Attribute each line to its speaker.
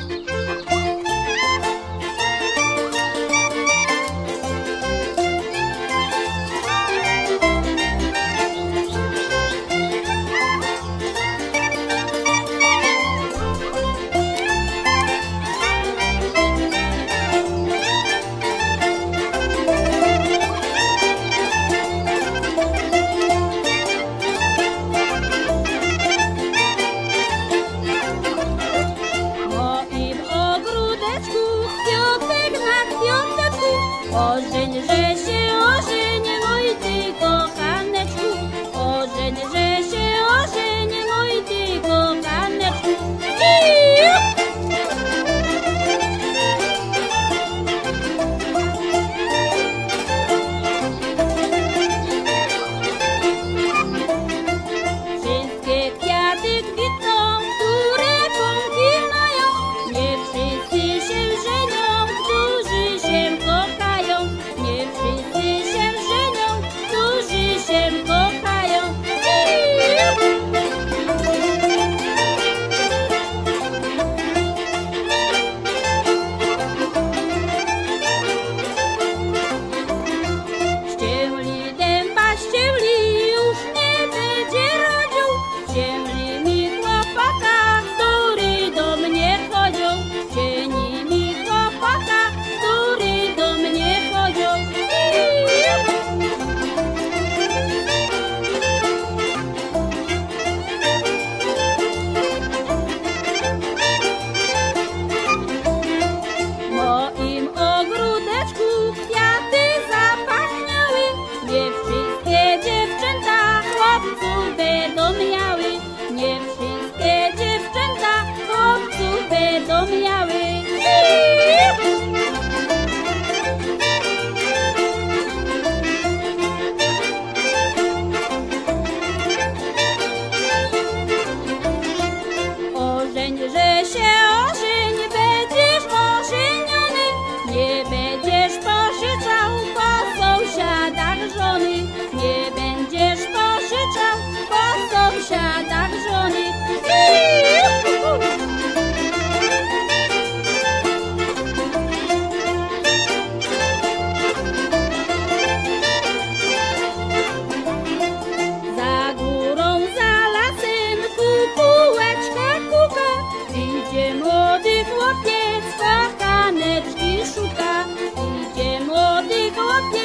Speaker 1: Ożeń, że się ożeń, mój ty kochaneczku. Ożeń, że się ożeń, mój ty kochaneczku. Wszystkie kwiaty kwitną, które pąki mają. Nie wszyscy się żenią, którzy się kochają. Nie wszyscy się żenią, którzy się kochają. Ścięli dęba, ścięli, już nie będzie rodził. Ścięli mi chłopaka, który do mnie chodził. Ścięli mi chłopaka, który do mnie chodził. W moim ogródeczku kwiaty zapachniały. Nie wszystkie dziewczęta chłopców będą miały. Nie wszystkie dziewczęta chłopców będą miały. Ożeń, że się ożeń, będziesz ożeniony. Nie będziesz pożyczał po sąsiadach żony. Nie będziesz pożyczał po sąsiadach żony. Za górą, za lasem kukułeczka kuka. Idzie młody chłopiec, kochaneczki szuka. Idzie młody chłopiec.